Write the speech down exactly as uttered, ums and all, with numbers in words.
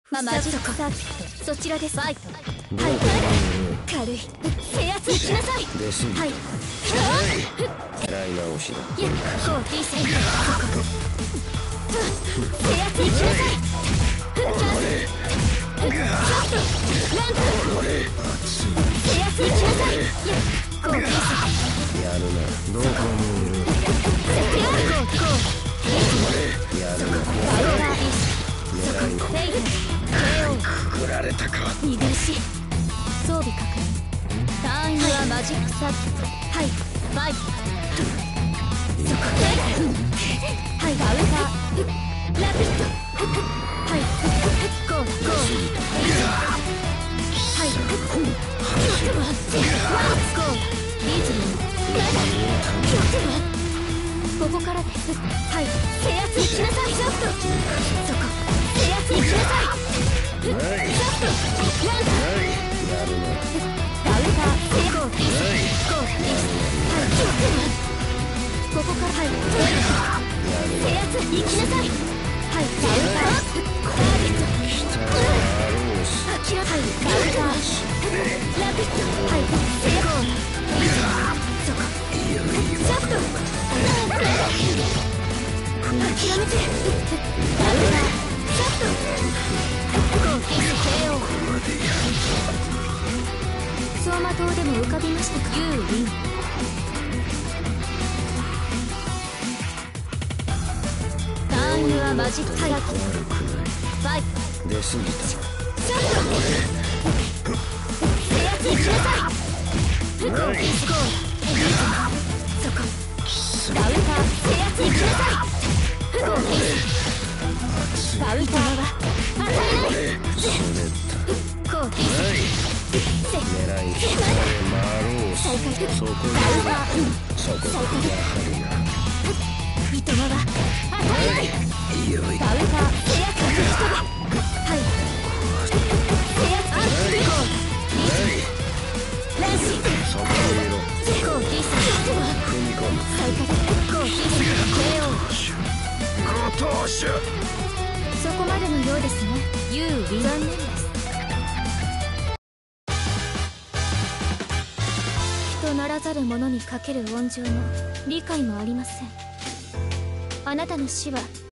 まあマジックサーキットそちらです。ファイト。はい軽い制圧しなさい。はい狙い直しだ。 いやこう T 戦制圧しなさい。チャンスランプ制圧しなさい。いやこう T 戦やるな。どこにいる。 いやこうこうやるな。 バイオラービース狙いフェイル ケーオーくくられたか。 見苦しい装備確認。ターンはマジックサーキット。はいファイト。そこではいカウンターラピットはいゴーゴーはいちょっと待ってワンゴーリズムちょっと待ってここからですはい制圧しなさい。ちょっとそこ制圧しなさい。ちょっとランプやるな。 カウンター成功ゴーピースはいちょっと待ってここからはい制圧行きなさい。はいカウンターラビットはいカウンターラビットはい成功そこちょっと諦めてカウンターちょっとゴーピース ケーオー 走馬灯でも浮かびましたか。ユーウィンターンはマジックサーキット。ファイト出過ぎた。 ちょっと制圧しなさい。ゴーピースゴーそこカウンター制圧しなさい。ゴーピースカウンターは与えないゴーピースせ狙い回ろう。 再開そこにカウンターそこやはりな。 いとまは与えないいよいカウンター制圧吹き飛べはい制圧ゴーリーズランシーそこにいろ。 ゴーピース踏み込む。 再開ゴーピース ケーオーご当主。 そこまでのようですね。ユーウィン残念です。人ならざる者にかける温情も理解もありません。あなたの死は